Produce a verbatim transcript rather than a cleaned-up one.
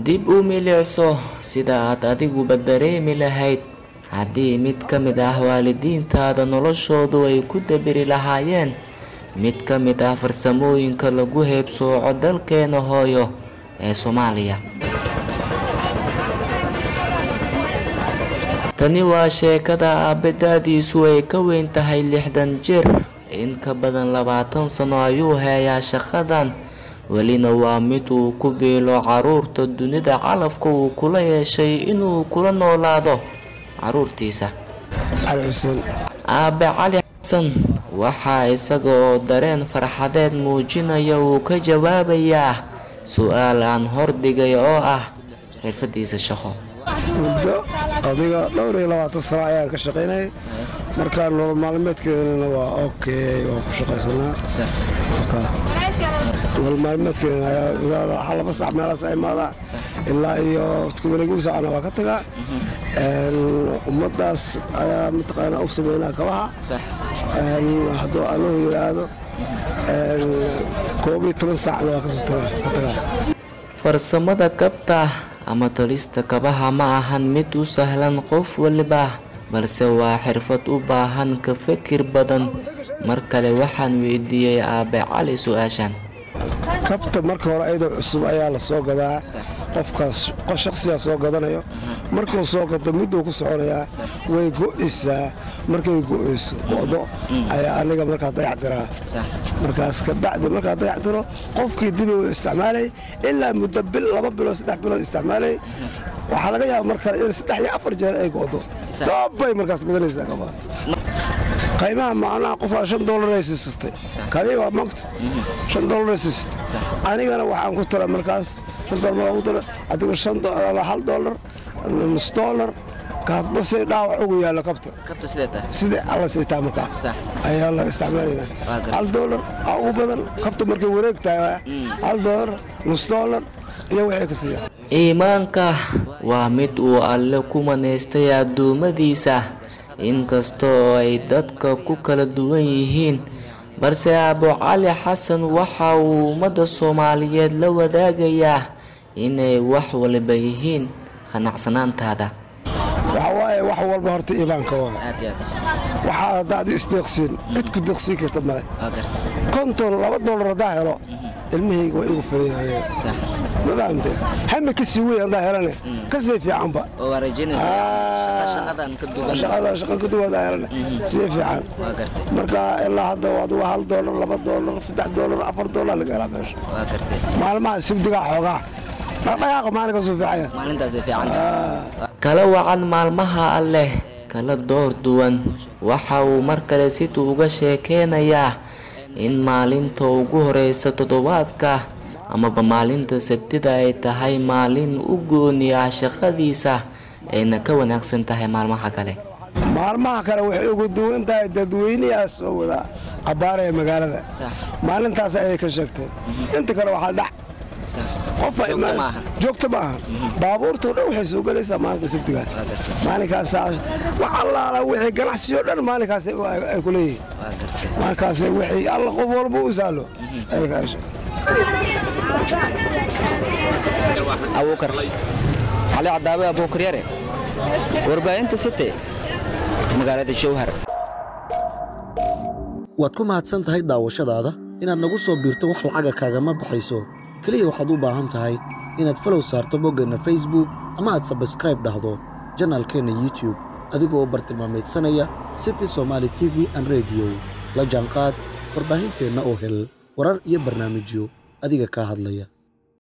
dib u milicso sida aad adiguba dareemi lahayd haddii mid ka mid ah waalidiintaada noloshoodu ay ku dabiri lahaayeen mid ka mid ah farsamooyinka lagu heebsooco dalkeena hooyo ee Soomaaliya. tani waa sheekada aabadaadiisu ay ka weyn tahay lixdan jir, in ka badan labaatan sano ayuu hayaa shaqadan, welina waa mid uu ku biilo caruurta dunida calafka uu kula yeeshay inuu kula noolaado caruurtiisa. Aabe Cali Xasan waxaa isaga oo dareen farxadeed muujinaya uu ka jawaabayaa su'aal aan hordhigay oo ah xirfadiisa shaqo. muddo adiga dhowr iyo labaatan sano ayaan ka shaqaynay, markaa nolol maalmeedkeena waa okay, waan ku shaqaysanaa. nolol maalmeedkeena ayaa laba sac meelaas ay imaadaan ilaa iyo kumanaguu saacna waa ka tagaa. ummadaas ayaa mataqaanaa u sameynaa kabaha hadduu allahu yidhaahdo koob iyo toban saacna waa kasoo tagaa. farsamada kabta ama tolista kabaha ma ahan mid u sahlan qof waliba, balse waa xirfad u baahan ka fikir badan. mar kale waxaan weydiiyey Aabe Cali su'aashan. kabta marka hore ayadoo cusub ayaa la soo gadaa, qofkaas qof shakhsiga soo gadanayo markuu soo gato miduu ku soconayaa way go'aysaa. markay go'ayso wado ayaa aniga markaa dayactiraa, markaas ka bacdi markaa dayactiro qofkii dib u isticmaalay ilaa muddo bil laba bilood saddex bilood isticmaalay, waxaa laga yaabaa markaa in saddex iyo afar jeer ay go'do doobay markaas gadanaysaa kabaha. qiimaha macnaha qofaa shan doolar ay siistay kabii waa maanta shan doolar ay siistay, anigana waxaan ku tala markaas shan doolar ku tala adigu shan doolar hal doolar nus doolar kaad bas dhaawac ugu yaalo kabta kabta sideeda sida alla saytaa markaas ayaa la isticmaalina hal doolar ugu badan kabta markay wareegtahay hal doolar nus doolar iyo wixii ka siiya. iimaanka waa mid uu Alle ku maneystay adoomadiisa, inkastoo ay dadka ku kala duwan yihiin, balse Aabe Cali Xasan waxa uu ummadda Soomaaliyeed la wadaagayaa inay wax waliba yihiin qanacsanaantaada. waxa waaye wax walba horta iimaanka waa waxa hadaad isdeeqsiin cid ku deeqsiin karta male. konton laba doolar hadaa helo ilmahayga waa igu fariyaayeen ma fahamtay hama ka sii weyn hadaa helane ka sii fiicanba oo rajinaysa shaqadan ka duwan shaqada shaqa ka duwan helane sii fiican. marka ilaa hadda waa hal doolar laba doolar saddex doolar afar doolar laga helaa meesha. maalmaha sibdiga xoogaa dhaqdhaqaaqa maalinka soo fiicaya maalintaas fiican kala wacan maalmaha Alle kala door duwan. waxa uu mar kale si uga sheekeynayaa in maalinta ugu horeysa toddobaadka ama maalinta Sabtida ay tahay maalin u gooni ah shaqadiisa ayna ka wanaagsan tahay maalmaha kale. maalmaha kale waxay ugu duwan tahay dadweynaha soo wada abaaraya magaalada maalintaas ay ka sheegteen. inta kale waxa dhac qof ay ma joogto maaha baabuurta dhan waxay soo galaysaa maalinka Sabtida. maalinkaas wax allaala wixii ganacsiyo dhan maalinkaas ay ku leeyihiin, markaas wixii alla qof walba u saalo ay ka hesho. Abuukar Cali Cadaabe Abuukar yare warbaahinta City magaalada Jowhar. waad ku mahadsan tahay daawashadaada. inaad nagu soo biirto wax lacaga kaagama baxayso, kaliya waxaad u baahan tahay inaad follow saarto boggeenna Facebook ama aad subscribe dhahdo channelkeena YouTube adigoo bartilmaameedsanaya City Somali T V and Radio. la jaanqaad warbaahinteena oo hel warar iyo barnaamijyo adiga ka hadlaya.